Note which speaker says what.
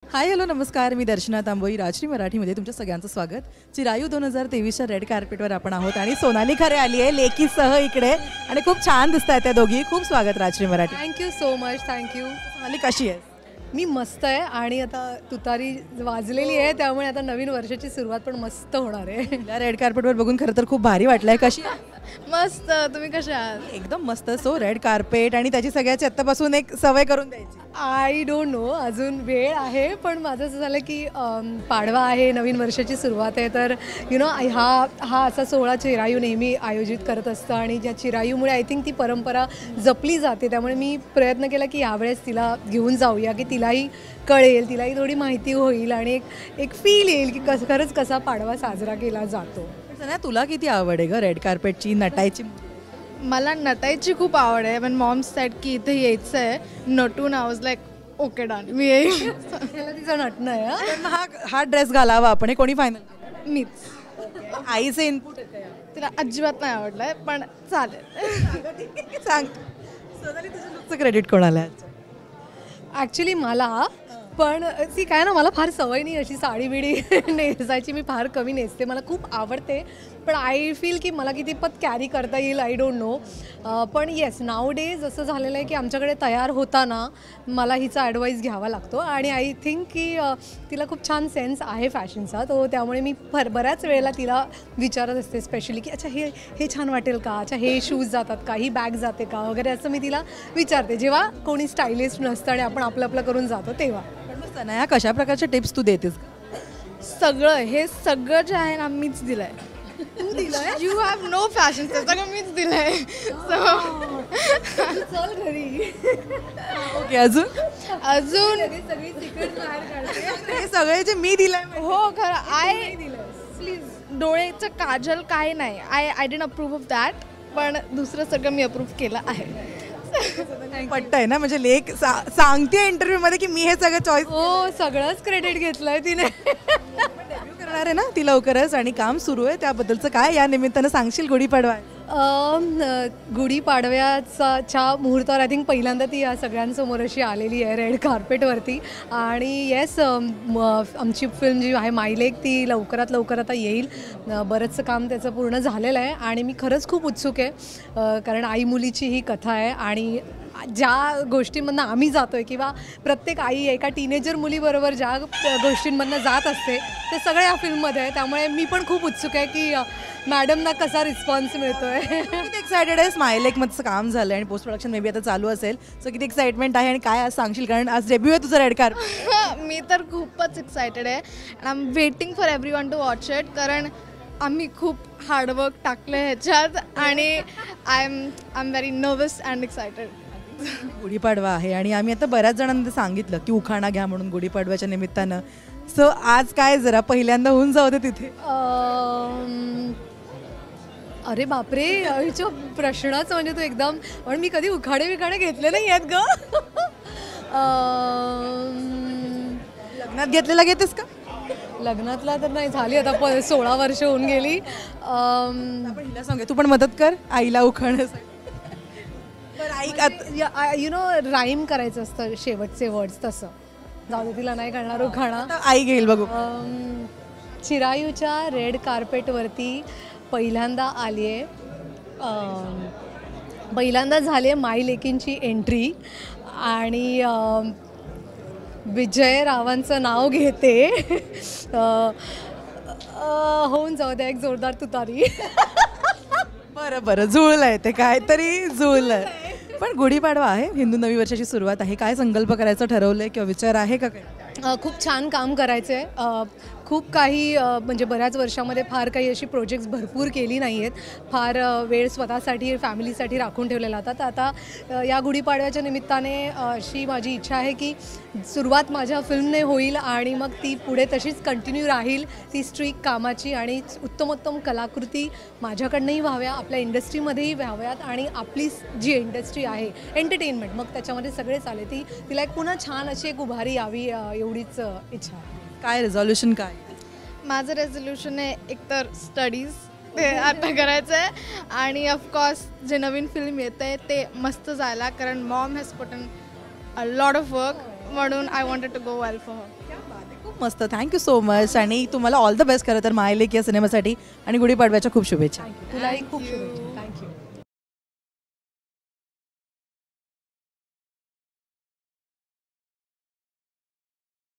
Speaker 1: Hi hello नमस्कार, मी दर्शना तांबोई. राजश्री मराठीमध्ये तुमच्या सगळ्यांचं स्वागत. चिरायू 2023च्या रेड कार्पेटवर आपण आहोत आणि सोनाली खरे आली आहे लेकीसह इकडे आणि खूप छान दिसत आहेत त्या दोघी. खूप स्वागत Rajashree Marathi.
Speaker 2: Thank you so much. Thank you.
Speaker 1: Sonali कशी आहे?
Speaker 2: मी मस्त आहे आणि आता तुतारी वाजलेली आहे त्यामुळे आता नवीन वर्षाची सुरुवात पण मस्त होणार आहे.
Speaker 1: या रेड कार्पेटवर बघून खरं तर खूप भारी वाटलंय. कशी
Speaker 3: मस्त. तुम्ही कशा आहात?
Speaker 1: एकदम मस्त. सो रेड कार्पेट आणि त्याची सगळ्याची आत्तापासून एक सवय करून द्यायची.
Speaker 2: आय डोंट नो, अजून वेळ आहे, पण माझं असं झालं की पाडवा आहे, नवीन वर्षाची सुरुवात आहे, तर हा असा सोहळा चिरायू नेहमी आयोजित करत असतं आणि ज्या चिरायूमुळे आय थिंक ती परंपरा जपली जाते. त्यामुळे मी प्रयत्न केला की यावेळेस तिला घेऊन जाऊया की तिलाही कळेल, तिलाही थोडी माहिती होईल आणि एक फील येईल की खरंच कसा पाडवा साजरा केला जातो.
Speaker 1: ना तुला किती आवड आहे ग रेड कार्पेटची, नटायची?
Speaker 3: मला नटायची खूप आवड आहे. पण मॉम सेड की इथे यायचं आहे नटून. I was like okay done, मी येईल.
Speaker 2: त्याला तिचं नटणं आहे.
Speaker 1: हा ड्रेस घालावा आपण, हे कोणी फायनल?
Speaker 3: मीच.
Speaker 1: आईचे इनपुट
Speaker 3: तिला अजिबात नाही आवडलंय पण चालेल.
Speaker 1: सांग सोनाली, तुझं लुकचं क्रेडिट कोणाला?
Speaker 2: ॲक्च्युली मला, पण ती काय ना, मला फार सवय नाही अशी साडी बिडी नेसायची. मी फार कमी नेसते, मला खूप आवडते, पण आय फील की मला कितीपत कॅरी करता येईल आय डोंट नो. पण येस, नाव डेज असं झालेलं आहे की आमच्याकडे तयार होताना मला हिचा ॲडवाईस घ्यावा लागतो आणि आय थिंक की तिला खूप छान सेन्स आहे फॅशनचा. तो त्यामुळे मी बऱ्याच वेळेला तिला विचारत असते स्पेशली की अच्छा हे छान वाटेल का, अच्छा हे शूज जातात का, ही बॅग जाते का वगैरे, असं मी तिला विचारते जेव्हा कोणी स्टायलिस्ट नसतं आणि आपण आपलं करून जातो तेव्हा.
Speaker 1: सनाया, कशा प्रकारच्या टिप्स तू देतेस?
Speaker 3: हे सगळं जे आहे ना मीच दिलंय.
Speaker 2: तू दिलंय?
Speaker 3: यू हॅव नो फॅशन, सगळं मीच दिलंय.
Speaker 2: चल घरी.
Speaker 1: ओके, अजून
Speaker 2: सगळी सिक्रेट बाहेर काढते.
Speaker 1: हे सगळे जे मी दिलंय.
Speaker 3: हो खरं. प्लीज डोळ्याचं काजल काय नाही. I didn't approve of that, पण दुसरं सगळं मी अप्रूव्ह केलं आहे.
Speaker 1: पटतंय ना, म्हणजे लेक सांगते इंटरव्ह्यू मध्ये की मी हे सगळं चॉईस.
Speaker 2: हो, सगळंच क्रेडिट घेतलंय तिने.
Speaker 1: करणार आहे ना ती लवकरच आणि काम सुरू आहे, त्याबद्दलचं काय या निमित्तानं सांगशील? गुढीपाडवा
Speaker 2: गुढीपाडव्याच्या मुहूर्तावर आय थिंक पहिल्यांदा ती या सगळ्यांसमोर अशी आलेली आहे रेड कार्पेटवरती. आणि येस, आमची फिल्म जी आहे मायलेक ती लवकरात लवकर आता येईल. बरंचसं काम त्याचं पूर्ण झालेलं आहे आणि मी खरंच खूप उत्सुक आहे, कारण आई मुलीची ही कथा आहे आणि ज्या गोष्टींमधनं आम्ही जातो आहे किंवा प्रत्येक आई एका टीनेजर मुलीबरोबर ज्या गोष्टींमधनं जात असते ते सगळं या फिल्ममध्ये आहे. त्यामुळे मी पण खूप उत्सुक आहे की मॅडमना कसा रिस्पॉन्स मिळतो आहे.
Speaker 1: किती एक्सायटेड आहे? स्माइलेकमधचं काम झालं आणि पोस्ट प्रोडक्शन मे बी आता चालू असेल, सो किती एक्साइटमेंट आहे आणि काय आज सांगशील, कारण आज डेब्यू आहे तुझं रेड कार्पेट?
Speaker 3: मी तर खूपच एक्सायटेड आहे. I am waiting for everyone to watch it, कारण आम्ही खूप हार्डवर्क टाकलं ह्याच्यात आणि I am very nervous and excited.
Speaker 1: Gudi Padwa आहे आणि आम्ही आता बऱ्याच जणांना सांगितलं की उखाणा घ्या म्हणून गुढीपाडव्याच्या निमित्तानं. सो आज काय जरा पहिल्यांदा होऊन जाऊ दे तिथे.
Speaker 2: अरे बापरे, आईच्या प्रश्नच म्हणजे तू एकदम, पण मी कधी उखाणे घेतले नाही आहेत ग.
Speaker 1: लग्नात घेतलेला घेतेस का?
Speaker 2: लग्नातला तर नाही, झाली आता 16 वर्ष होऊन गेली.
Speaker 1: आपण हिला सांगू, तू पण मदत कर आईला उखाण्यासाठी.
Speaker 2: यु नो, राईम करायचं असतं शेवटचे वर्ड्स, तसं जाऊ दे, तिला नाही करणार उखाणा.
Speaker 1: आई घेईल बघू.
Speaker 2: चिरायूच्या रेड कार्पेटवरती पहिल्यांदा आली आहे, पहिल्यांदा झाली आहे माई लेकींची एंट्री आणि विजय रावांचं नाव घेते. होऊन जाऊ द्या एक जोरदार तुतारी.
Speaker 1: बरं जुळलंय ते, काहीतरी जुळलंय. पण गुढीपाडवा आहे, हिंदू नवी वर्षाची सुरुवात आहे, काय संकल्प करायचं ठरवलंय किंवा विचार आहे का काय?
Speaker 2: खूप छान काम करायचं आहे. खूप काही म्हणजे बऱ्याच वर्षामध्ये फार काही अशी प्रोजेक्ट्स भरपूर केली नाही आहेत. फार वेळ स्वतःसाठी फॅमिलीसाठी राखून ठेवलेला होता. तर आता या गुढीपाडव्याच्या निमित्ताने अशी माझी इच्छा आहे की सुरुवात माझ्या फिल्मने होईल आणि मग ती पुढे तशीच कंटिन्यू राहील, ती स्ट्रीक कामाची, आणि उत्तमोत्तम कलाकृती माझ्याकडनंही व्हाव्या, आपल्या इंडस्ट्रीमध्येही व्हाव्यात आणि आपली जी इंडस्ट्री आहे एंटरटेनमेंट, मग त्याच्यामध्ये सगळेच आले, तिला एक पुन्हा छान अशी एक उभारी यावी, एवढीच इच्छा आहे.
Speaker 1: काय रेझोल्युशन काय?
Speaker 3: माझं रेझोल्युशन आहे एकतर स्टडीज ते आता करायचं आहे आणि ऑफकोर्स जे नवीन फिल्म येतं आहे ते मस्त जायला, कारण mom has put in a lot of work, म्हणून I wanted to go well for her.
Speaker 1: खूप मस्त, थँक्यू सो मच. आणि तुम्हाला ऑल द बेस्ट खरं तर मायलेक या सिनेमासाठी आणि गुढीपाडव्याच्या खूप शुभेच्छा.
Speaker 2: तुलाही खूप शुभेच्छा.